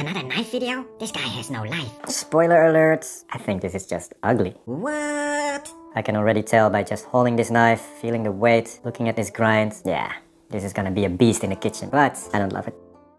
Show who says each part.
Speaker 1: Another knife video? This guy has no life.
Speaker 2: Spoiler alert, I think this is just ugly.
Speaker 1: What?
Speaker 2: I can already tell by just holding this knife, feeling the weight, looking at this grind. Yeah, this is gonna be a beast in the kitchen, but I don't love it.